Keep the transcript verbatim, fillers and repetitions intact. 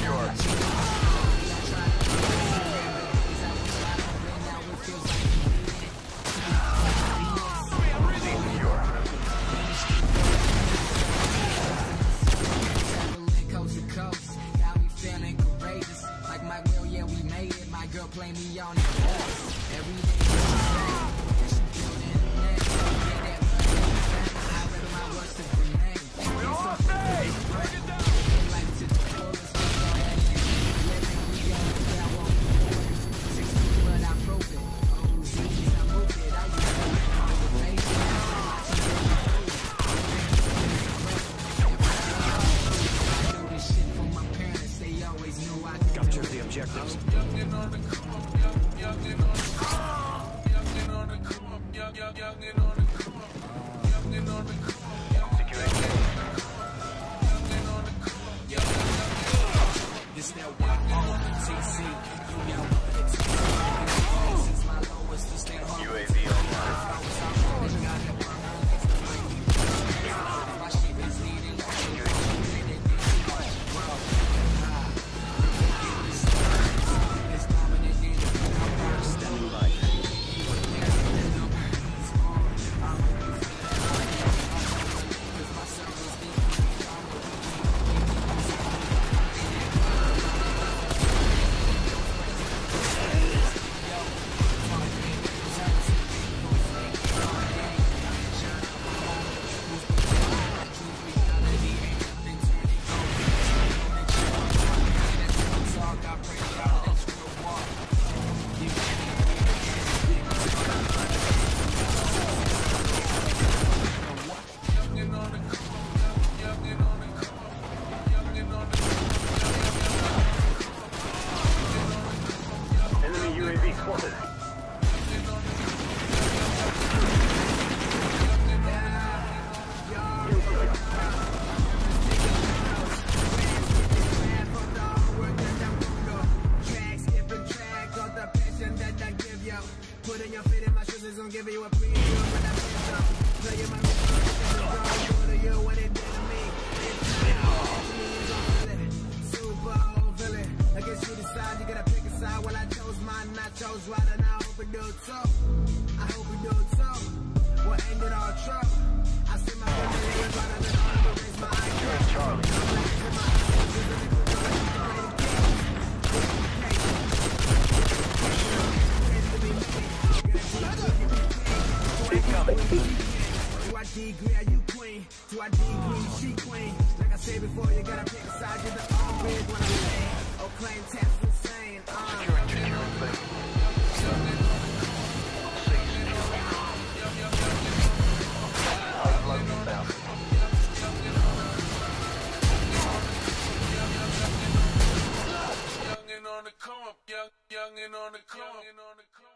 Play me on the bus. Every day she building the next. Yeah, that money. I read my words to remain. We all stay. Break it down. Like to the fullest. Living we on the ground on the board. sixteen, but I broke it. Oh, Z's, I moved it. I used to live on the face. I do this shit for my parents. They always knew I could. Capture the objectives. This now what on T C. You know what it's since my lowest to stay home. U A V online. My shit is needed. Standing by. Enemy U A V spotted. Putting your feet in my shoes is gonna give you a preview when I finish up. Playing my music, go to you what it did to me. It's super old villain. I guess you decide you gotta pick a side. Well, I chose mine and I chose right, and I hope it do too. I hope it do too. We'll end it all true. I see my family right on the arm to raise my eye. You're in Charlie. To I degree, are you queen? To I degree, she queen. Like I said before, you gotta pick a side. You're the all big when I'm saying. Oh, claim taps insane. Uh. Securing, securing, baby. Hard blood inbound. Youngin' on the come up, young, youngin' on the come up.